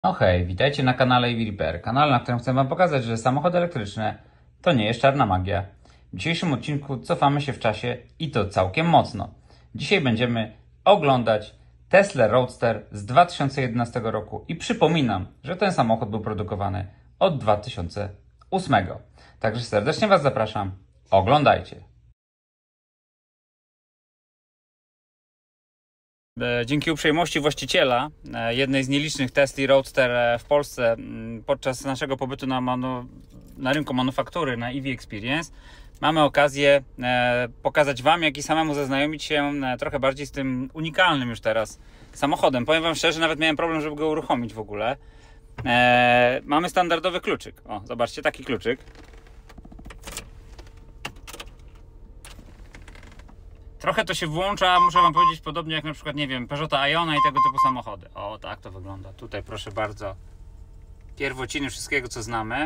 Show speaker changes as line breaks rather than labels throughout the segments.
No hej, witajcie na kanale EV Repair, kanale, na którym chcę Wam pokazać, że samochody elektryczne to nie jest czarna magia. W dzisiejszym odcinku cofamy się w czasie i to całkiem mocno. Dzisiaj będziemy oglądać Tesla Roadster z 2011 roku i przypominam, że ten samochód był produkowany od 2008. Także serdecznie Was zapraszam, oglądajcie. Dzięki uprzejmości właściciela jednej z nielicznych Tesla Roadster w Polsce podczas naszego pobytu na rynku manufaktury na EV Experience mamy okazję pokazać Wam, jak i samemu zaznajomić się trochę bardziej z tym unikalnym już teraz samochodem. Powiem Wam szczerze, nawet miałem problem, żeby go uruchomić w ogóle. Mamy standardowy kluczyk. O, zobaczcie, taki kluczyk. Trochę to się włącza, muszę Wam powiedzieć, podobnie jak na przykład, nie wiem, Peugeota Iona i tego typu samochody. O, tak to wygląda. Tutaj proszę bardzo, pierwociny wszystkiego, co znamy.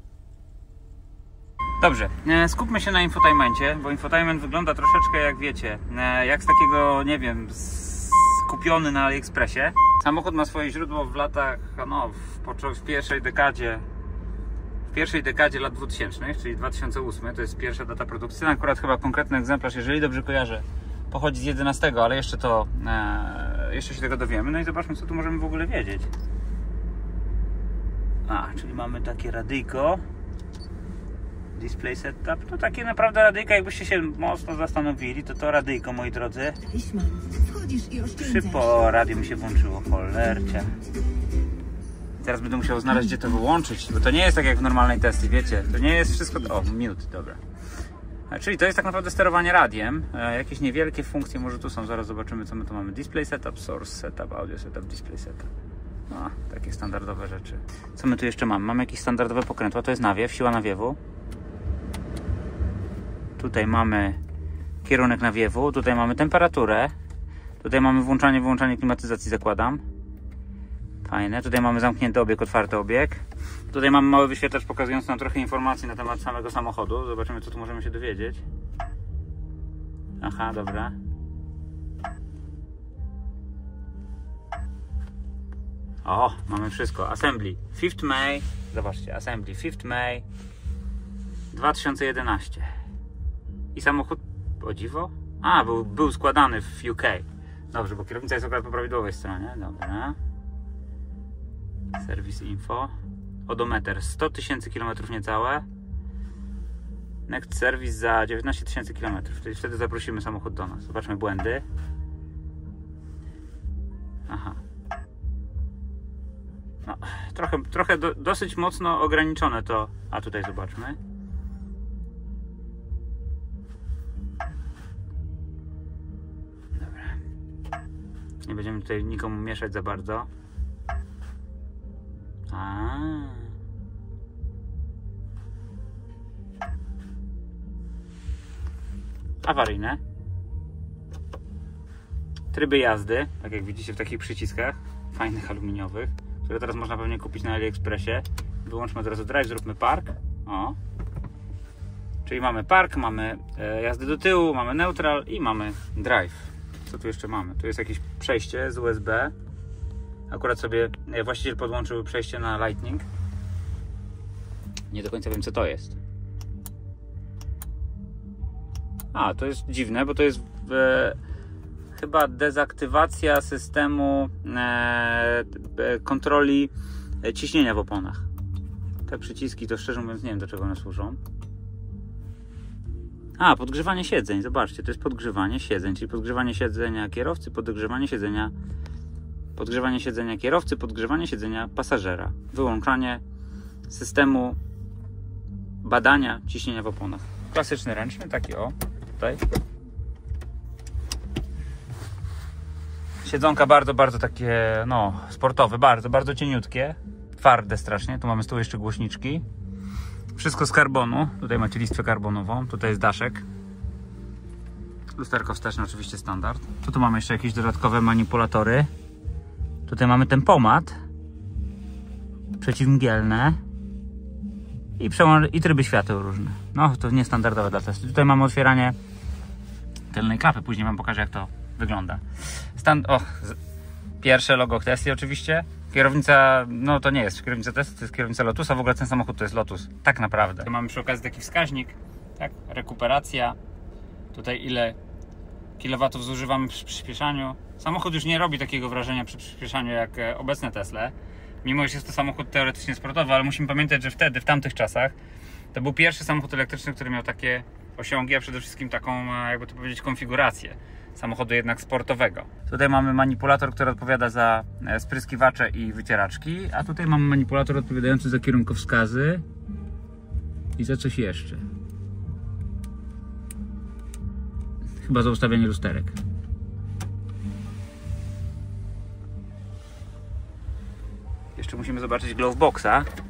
Dobrze, skupmy się na infotainmencie, bo infotainment wygląda troszeczkę, jak wiecie, jak z takiego, nie wiem, skupiony na AliExpressie. Samochód ma swoje źródło w latach, no, w pierwszej dekadzie lat 2000, czyli 2008, to jest pierwsza data produkcji. Akurat chyba konkretny egzemplarz, jeżeli dobrze kojarzę, pochodzi z 11, ale jeszcze się tego dowiemy. No i zobaczmy, co tu możemy w ogóle wiedzieć. Czyli mamy takie radyjko. Display setup. To takie naprawdę radyjka, jakbyście się mocno zastanowili, to radyjko, moi drodzy. Szybko radio mi się włączyło, cholercie. Teraz będę musiał znaleźć, gdzie to wyłączyć, bo to nie jest tak jak w normalnej Tesli, wiecie. To nie jest wszystko... O, minut, dobra. Czyli to jest tak naprawdę sterowanie radiem. Jakieś niewielkie funkcje może tu są, zaraz zobaczymy, co my tu mamy. Display setup, source setup, audio setup, display setup. Takie standardowe rzeczy. Co my tu jeszcze mamy? Mamy jakieś standardowe pokrętła, to jest nawiew, siła nawiewu. Tutaj mamy kierunek nawiewu, tutaj mamy temperaturę. Tutaj mamy włączanie, wyłączanie klimatyzacji, zakładam. Fajne. Tutaj mamy zamknięty obieg, otwarty obieg. Tutaj mamy mały wyświetlacz pokazujący nam trochę informacji na temat samego samochodu. Zobaczymy, co tu możemy się dowiedzieć. Aha, dobra. O, mamy wszystko. Assembly 5th May. Zobaczcie, Assembly 5th May 2011. I samochód, o dziwo? Był składany w UK. Dobrze, bo kierownica jest akurat po prawidłowej stronie. Dobra. Service info. Odometer 100 000 km niecałe. Next service za 19 000 km. Wtedy zaprosimy samochód do nas. Zobaczmy błędy. Aha. No, trochę dosyć mocno ograniczone to. A tutaj zobaczmy. Dobra. Nie będziemy tutaj nikomu mieszać za bardzo. Awaryjne. Tryby jazdy, tak jak widzicie w takich przyciskach fajnych aluminiowych, które teraz można pewnie kupić na AliExpressie. Wyłączmy od razu drive, zróbmy park. O. Czyli mamy park, mamy jazdy do tyłu, mamy neutral i mamy drive. Co tu jeszcze mamy? Tu jest jakieś przejście z USB. Akurat sobie właściciel podłączył przejście na Lightning. Nie do końca wiem, co to jest. To jest dziwne, bo to jest chyba dezaktywacja systemu kontroli ciśnienia w oponach. Te przyciski to szczerze mówiąc nie wiem, do czego one służą. Podgrzewanie siedzeń. Zobaczcie, to jest podgrzewanie siedzeń, czyli podgrzewanie siedzenia kierowcy, podgrzewanie kierowcy, podgrzewanie siedzenia pasażera. Wyłączanie systemu badania ciśnienia w oponach. Klasyczny ręczny, taki o, tutaj. Siedzonka bardzo takie, no, sportowe, bardzo cieniutkie. Twarde strasznie. Tu mamy z tyłu jeszcze głośniczki. Wszystko z karbonu. Tutaj macie listwę karbonową. Tutaj jest daszek. Lusterko wsteczne, oczywiście standard. Tu mamy jeszcze jakieś dodatkowe manipulatory. Tutaj mamy tempomat przeciwmgielne i tryby świateł różne. No to niestandardowe dla testu. Tutaj mamy otwieranie tylnej klapy. Później Wam pokażę, jak to wygląda. Pierwsze logo Tesla oczywiście. Kierownica, no to nie jest kierownica Tesla, to jest kierownica Lotusa, w ogóle ten samochód to jest Lotus, tak naprawdę. Mamy przy okazji taki wskaźnik, tak, rekuperacja, tutaj ile kilowatów zużywamy przy przyspieszaniu. Samochód już nie robi takiego wrażenia przy przyspieszaniu jak obecne Tesla, mimo że jest to samochód teoretycznie sportowy, ale musimy pamiętać, że wtedy, w tamtych czasach, to był pierwszy samochód elektryczny, który miał takie osiągi, a przede wszystkim taką, jakby to powiedzieć, konfigurację samochodu jednak sportowego. Tutaj mamy manipulator, który odpowiada za spryskiwacze i wycieraczki, a tutaj mamy manipulator odpowiadający za kierunkowskazy i za coś jeszcze. Chyba za ustawianie lusterek. Jeszcze musimy zobaczyć gloveboxa.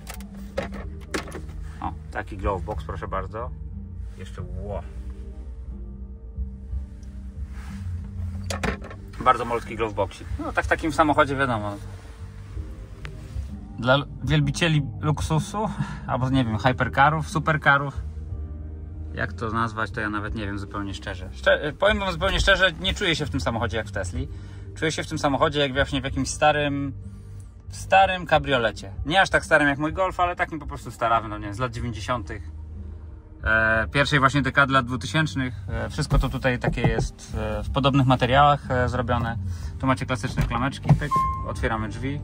O, taki glovebox, proszę bardzo. Jeszcze wow. Bardzo malutki gloveboxik. No tak w takim samochodzie wiadomo. Dla wielbicieli luksusu, albo nie wiem, hypercarów, supercarów. Jak to nazwać, to ja nawet nie wiem zupełnie szczerze. Powiem wam zupełnie szczerze, nie czuję się w tym samochodzie jak w Tesli. Czuję się w tym samochodzie jak właśnie w jakimś starym kabriolecie. Nie aż tak starym jak mój Golf, ale takim po prostu starawym, no nie, z lat 90. Pierwszej właśnie dekady lat 2000. Wszystko to tutaj takie jest w podobnych materiałach zrobione. Tu macie klasyczne klameczki, pyk, otwieramy drzwi.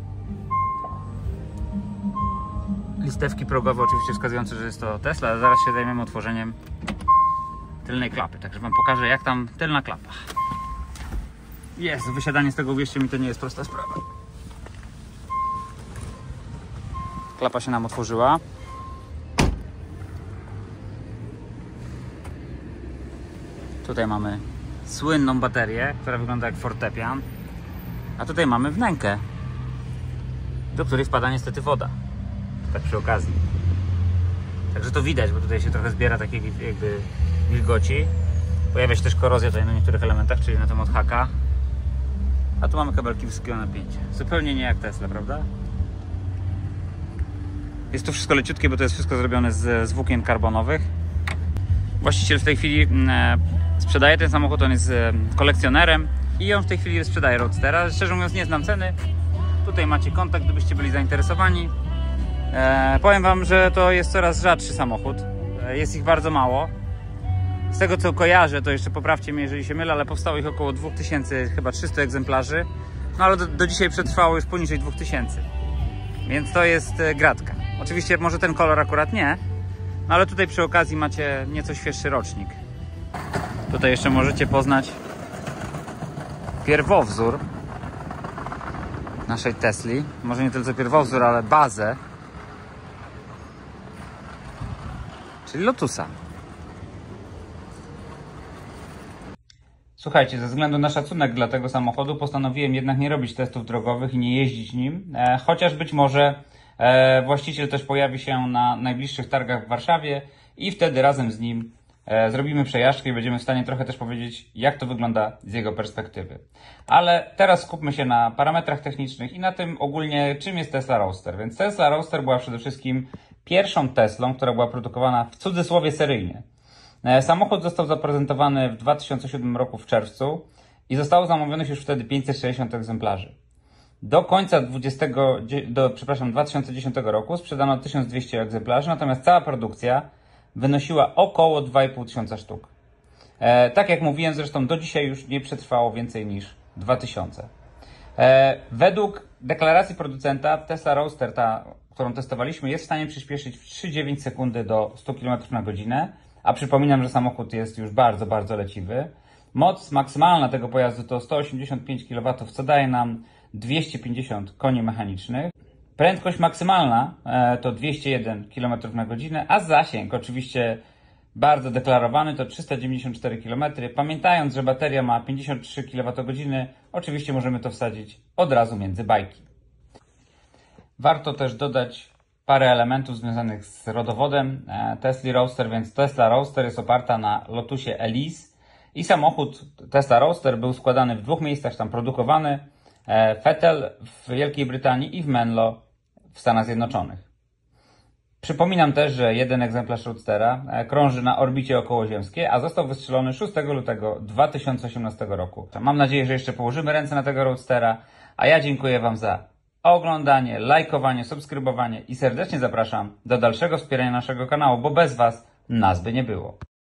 Listewki progowe oczywiście wskazujące, że jest to Tesla, ale zaraz się zajmiemy otworzeniem tylnej klapy, także wam pokażę jak tam tylna klapa. Jest, wysiadanie z tego, uwierzcie mi, to nie jest prosta sprawa. Klapa się nam otworzyła. Tutaj mamy słynną baterię, która wygląda jak fortepian. A tutaj mamy wnękę, do której wpada niestety woda. Tak przy okazji. Także to widać, bo tutaj się trochę zbiera takiej jakby wilgoci. Pojawia się też korozja tutaj na niektórych elementach, czyli na tym od haka. A tu mamy kabelki wysokiego napięcia. Zupełnie nie jak Tesla, prawda? Jest to wszystko leciutkie, bo to jest wszystko zrobione z włókien karbonowych. Właściciel w tej chwili sprzedaje ten samochód, on jest kolekcjonerem i on w tej chwili sprzedaje Roadstera. Szczerze mówiąc nie znam ceny. Tutaj macie kontakt, gdybyście byli zainteresowani. Powiem wam, że to jest coraz rzadszy samochód. Jest ich bardzo mało. Z tego co kojarzę, to jeszcze poprawcie mnie, jeżeli się mylę, ale powstało ich około 2000, chyba 300 egzemplarzy. No ale do dzisiaj przetrwało już poniżej 2000. Więc to jest gratka. Oczywiście może ten kolor akurat nie, no ale tutaj przy okazji macie nieco świeższy rocznik. Tutaj jeszcze możecie poznać pierwowzór naszej Tesli. Może nie tylko pierwowzór, ale bazę. Czyli Lotusa. Słuchajcie, ze względu na szacunek dla tego samochodu postanowiłem jednak nie robić testów drogowych i nie jeździć nim. Chociaż być może właściciel też pojawi się na najbliższych targach w Warszawie i wtedy razem z nim zrobimy przejażdżkę i będziemy w stanie trochę też powiedzieć, jak to wygląda z jego perspektywy. Ale teraz skupmy się na parametrach technicznych i na tym ogólnie, czym jest Tesla Roadster. Więc Tesla Roadster była przede wszystkim pierwszą Teslą, która była produkowana w cudzysłowie seryjnie. Samochód został zaprezentowany w 2007 roku w czerwcu i zostało zamówionych już wtedy 560 egzemplarzy. Do końca 2010 roku sprzedano 1200 egzemplarzy, natomiast cała produkcja wynosiła około 2500 sztuk. Tak jak mówiłem, zresztą do dzisiaj już nie przetrwało więcej niż 2000. Według deklaracji producenta Tesla Roadster, ta, którą testowaliśmy, jest w stanie przyspieszyć w 3,9 sekundy do 100 km na godzinę, a przypominam, że samochód jest już bardzo, bardzo leciwy. Moc maksymalna tego pojazdu to 185 kW, co daje nam 250 koni mechanicznych. Prędkość maksymalna to 201 km na godzinę, a zasięg oczywiście bardzo deklarowany to 394 km. Pamiętając, że bateria ma 53 kWh, oczywiście możemy to wsadzić od razu między bajki. Warto też dodać parę elementów związanych z rodowodem Tesla Roadster, więc Tesla Roadster jest oparta na Lotusie Elise i samochód Tesla Roadster był składany w dwóch miejscach tam produkowany, w Fettel w Wielkiej Brytanii i w Menlo w Stanach Zjednoczonych. Przypominam też, że jeden egzemplarz Roadstera krąży na orbicie okołoziemskiej, a został wystrzelony 6 lutego 2018 roku. Mam nadzieję, że jeszcze położymy ręce na tego Roadstera, a ja dziękuję wam za oglądanie, lajkowanie, subskrybowanie i serdecznie zapraszam do dalszego wspierania naszego kanału, bo bez Was nas by nie było.